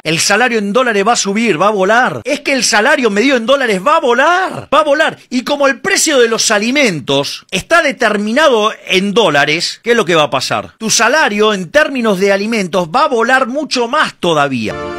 el salario en dólares va a subir, va a volar. Es que el salario medido en dólares va a volar, va a volar. Y como el precio de los alimentos está determinado en dólares, ¿qué es lo que va a pasar? Tu salario en términos de alimentos va a volar mucho más todavía.